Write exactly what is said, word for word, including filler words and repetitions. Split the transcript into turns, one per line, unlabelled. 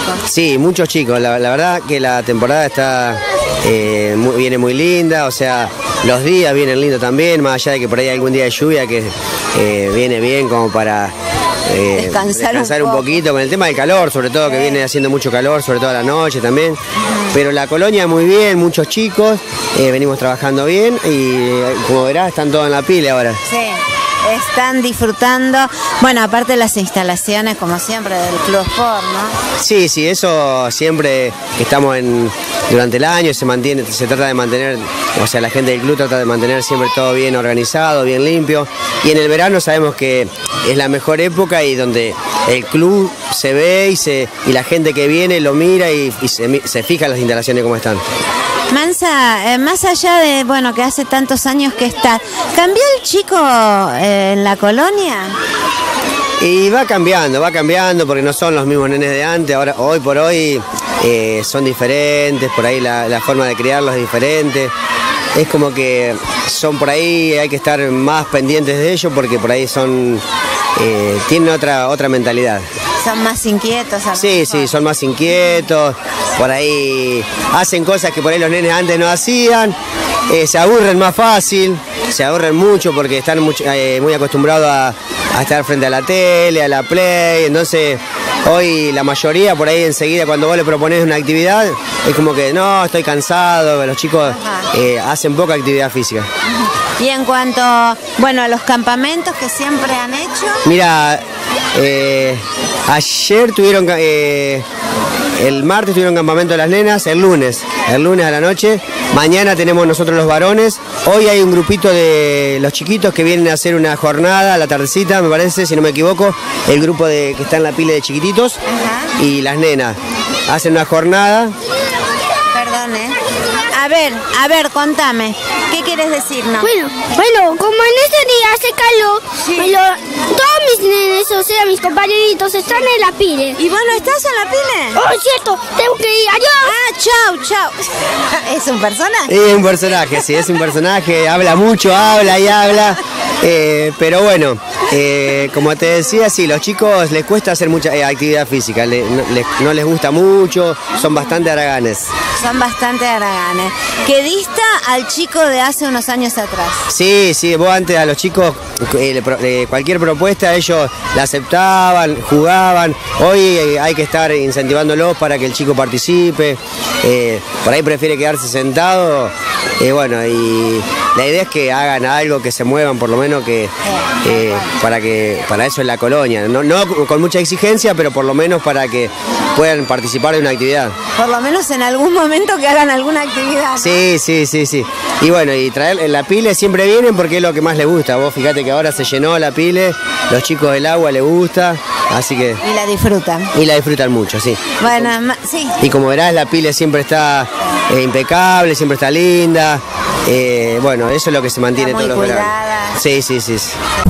Sí, muchos chicos. La, la verdad que la temporada está eh, muy, viene muy linda, o sea, los días vienen lindos también, más allá de que por ahí hay algún día de lluvia que eh, viene bien como para eh,
descansar,
descansar
un,
un
poco.
poquito con el tema del calor, sobre todo,
sí.
que viene haciendo mucho calor, sobre todo a la noche también. Uh-huh. Pero la colonia muy bien, muchos chicos, eh, venimos trabajando bien y como verás están todos en la pila ahora.
Sí. Están disfrutando, bueno, aparte de las instalaciones, como siempre, del Club Sport, ¿no?
Sí, sí, eso siempre que estamos en, durante el año se mantiene, se trata de mantener, o sea, la gente del club trata de mantener siempre todo bien organizado, bien limpio, y en el verano sabemos que es la mejor época y donde el club se ve y, se, y la gente que viene lo mira y, y se, se fija en las instalaciones como están.
Mansa, eh, más allá de, bueno, que hace tantos años que está, ¿cambió el chico eh, en la colonia?
Y va cambiando, va cambiando porque no son los mismos nenes de antes, ahora hoy por hoy eh, son diferentes, por ahí la, la forma de criarlos es diferente. Es como que son por ahí, hay que estar más pendientes de ellos porque por ahí son, eh, tienen otra, otra mentalidad.
Son más inquietos.
Sí, sí, son más inquietos, por ahí hacen cosas que por ahí los nenes antes no hacían, eh, se aburren más fácil, se aburren mucho porque están mucho, eh, muy acostumbrados a, a estar frente a la tele, a la play, entonces hoy la mayoría por ahí enseguida cuando vos le proponés una actividad es como que no, estoy cansado, los chicos eh, hacen poca actividad física.
Y en cuanto, bueno, a los campamentos que siempre han hecho.
Mira, eh, ayer tuvieron, eh, el martes tuvieron campamento de las nenas, el lunes, el lunes a la noche, mañana tenemos nosotros los varones, hoy hay un grupito de los chiquitos que vienen a hacer una jornada a la tardecita, me parece, si no me equivoco, el grupo de que está en la pila de chiquititos. Ajá. Y las nenas hacen una jornada.
Perdón, ¿eh? A ver, a ver, contame, ¿qué quieres decirnos?
Bueno, bueno, como en este día hace calor, sí. me lo, todos mis nenes, o sea, mis compañeritos, están en la pile.
¿Y vos no estás en la pile?
Oh, es cierto, tengo que ir, adiós.
Ah, chau, chau. ¿Es un personaje?
Es un personaje, sí, es un personaje, habla mucho, habla y habla, eh, pero bueno, eh, como te decía, sí, los chicos les cuesta hacer mucha eh, actividad física, le, no, les, no les gusta mucho, son bastante haraganes.
Son bastante haraganes. Que dista al chico de hace unos años atrás.
Sí, sí, vos antes a los chicos, eh, eh, cualquier propuesta ellos la aceptaban, jugaban. Hoy eh, hay que estar incentivándolos para que el chico participe. Eh, por ahí prefiere quedarse sentado. Eh, bueno, y la idea es que hagan algo, que se muevan, por lo menos que eh, para que para eso es la colonia. No, no con mucha exigencia, pero por lo menos para que puedan participar de una actividad.
Por lo menos en algún momento que hagan alguna actividad, ¿no?
Sí, sí, sí, sí. Y bueno, y traer en la pile siempre vienen porque es lo que más les gusta. Vos fíjate que ahora se llenó la pile, los chicos del agua les gusta, así que...
Y la disfrutan.
Y la disfrutan mucho, sí.
Bueno, sí.
Y como verás, la pile siempre está eh, impecable, siempre está linda. Eh, bueno, eso es lo que se mantiene
está muy
todos los
cuidada.
veranos. Sí, sí, sí, sí.